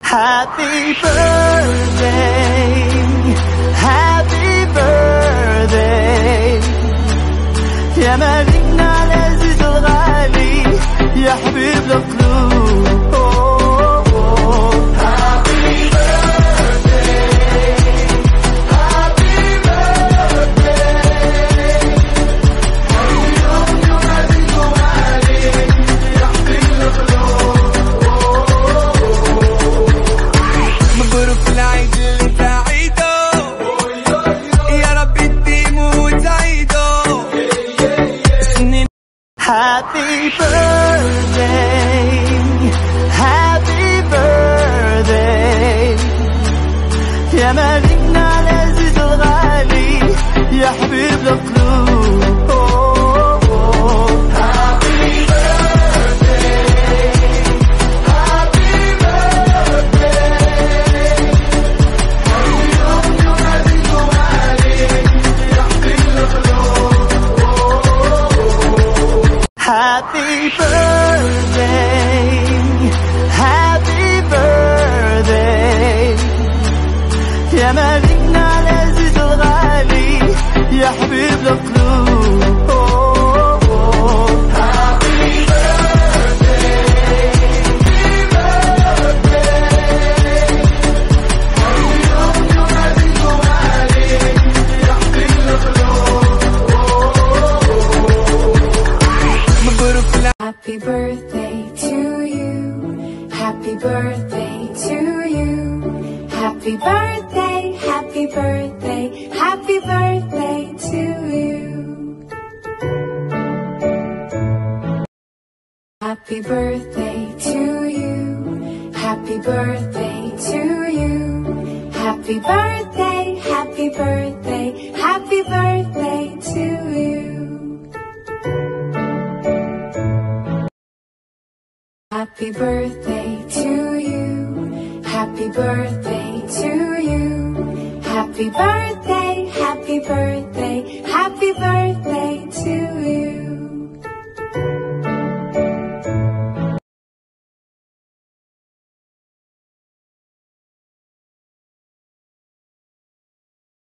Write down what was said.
Happy birthday, happy birthday يا مالكنا العزيز الغالي يا حبيب القلوب. Happy birthday, happy birthday اليوم يوم عزيز وغالي يا حبيب القلوب. مبروك العيد اللي انت عيده يا رب تديمه وتعيده سنين. Happy birthday, happy birthday يا مالكنا العزيز الغالي يا حبيب القلوب. Happy birthday, happy birthday اليوم يوم عزيز وغالي يا حبيب القلوب. Happy birthday, happy birthday يا مالكنا العزيز الغالي يا حبيب القلوب. Happy birthday, happy birthday اليوم يوم عزيز وغالي يا حبيب القلوب. مبروك Happy birthday to you. Happy birthday to you. Happy birthday, happy birthday, happy birthday to you. Happy birthday to you. Happy birthday to you. Happy birthday, happy birthday, happy birthday to you. Happy birthday to you. Happy birthday to you. Happy birthday, happy birthday.